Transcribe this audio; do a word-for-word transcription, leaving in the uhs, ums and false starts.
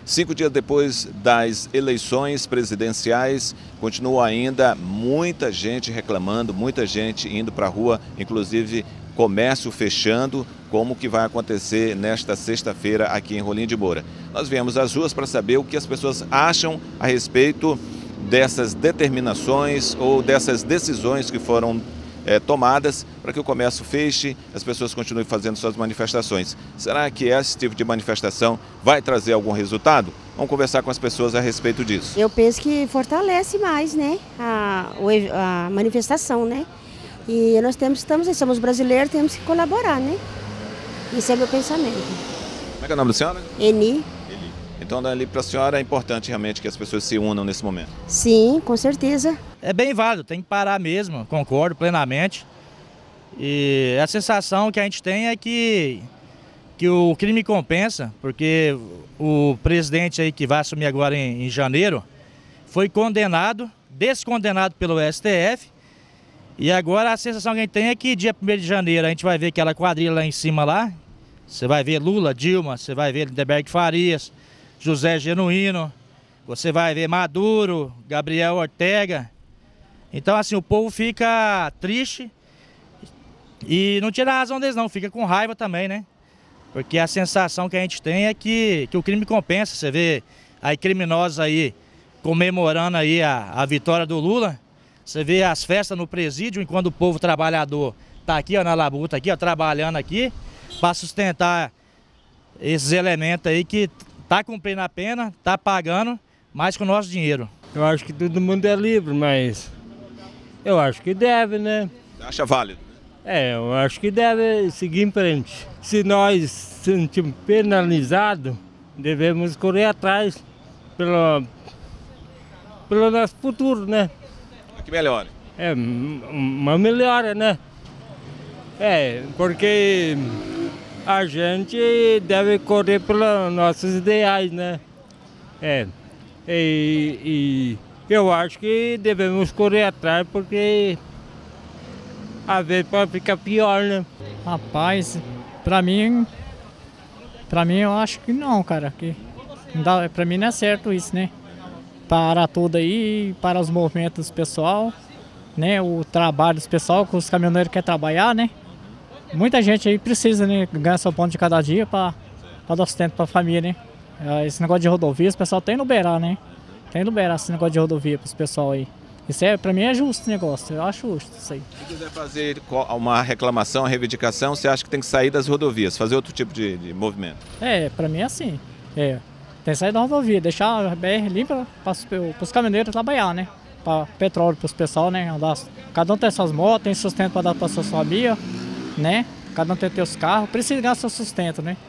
Cinco dias depois das eleições presidenciais, continua ainda muita gente reclamando, muita gente indo para a rua, inclusive comércio fechando, como que vai acontecer nesta sexta-feira aqui em Rolim de Moura. Nós viemos às ruas para saber o que as pessoas acham a respeito dessas determinações ou dessas decisões que foram É, tomadas para que o comércio feche, as pessoas continuem fazendo suas manifestações. Será que esse tipo de manifestação vai trazer algum resultado? Vamos conversar com as pessoas a respeito disso. Eu penso que fortalece mais, né, a, a manifestação, né? E nós temos, estamos, somos brasileiros, temos que colaborar, né? Esse é o meu pensamento. Como é que é o nome da senhora? Eni. Então, ali para a senhora é importante realmente que as pessoas se unam nesse momento? Sim, com certeza. É bem válido, tem que parar mesmo, concordo plenamente. E a sensação que a gente tem é que, que o crime compensa, porque o presidente aí que vai assumir agora em, em janeiro foi condenado, descondenado pelo S T F. E agora a sensação que a gente tem é que dia primeiro de janeiro a gente vai ver aquela quadrilha lá em cima lá. Você vai ver Lula, Dilma, você vai ver Lindenberg Farias, José Genuíno, você vai ver Maduro, Gabriel Ortega. Então assim, o povo fica triste e não tira a razão deles não, fica com raiva também, né? Porque a sensação que a gente tem é que, que o crime compensa. Você vê aí criminosos aí comemorando aí a, a vitória do Lula, você vê as festas no presídio, enquanto o povo trabalhador tá aqui ó, na labuta, aqui, ó, trabalhando aqui, para sustentar esses elementos aí que tá cumprindo a pena, tá pagando, mais com o nosso dinheiro. Eu acho que todo mundo é livre, mas eu acho que deve, né? Acha válido? É, eu acho que deve seguir em frente. Se nós sentimos penalizados, devemos correr atrás pelo, pelo nosso futuro, né? Que melhore. É, uma melhora, né? É, porque a gente deve correr pelos nossos ideais, né? É, e, e eu acho que devemos correr atrás porque às vezes pode ficar pior, né? Rapaz, pra mim, pra mim eu acho que não, cara, que não dá, pra mim não é certo isso, né? Para tudo aí, para os movimentos do pessoal, né? O trabalho do pessoal, que os caminhoneiros querem trabalhar, né? Muita gente aí precisa, né, ganhar seu pão de cada dia para dar sustento para a família, né? Esse negócio de rodovias, o pessoal tem que liberar, né? Tem que liberar esse negócio de rodovia para os pessoal aí. Isso é, para mim é justo esse negócio, eu acho justo isso aí. Se quiser fazer uma reclamação, uma reivindicação, você acha que tem que sair das rodovias, fazer outro tipo de, de movimento? É, para mim é assim. É, tem que sair da rodovia, deixar a B R limpa para os caminhoneiros trabalhar, né? Para petróleo para os pessoal, né? Andar, cada um tem suas motos, tem sustento para dar para sua família, né? Cada um tem seus carros, precisa ganhar seu sustento, né?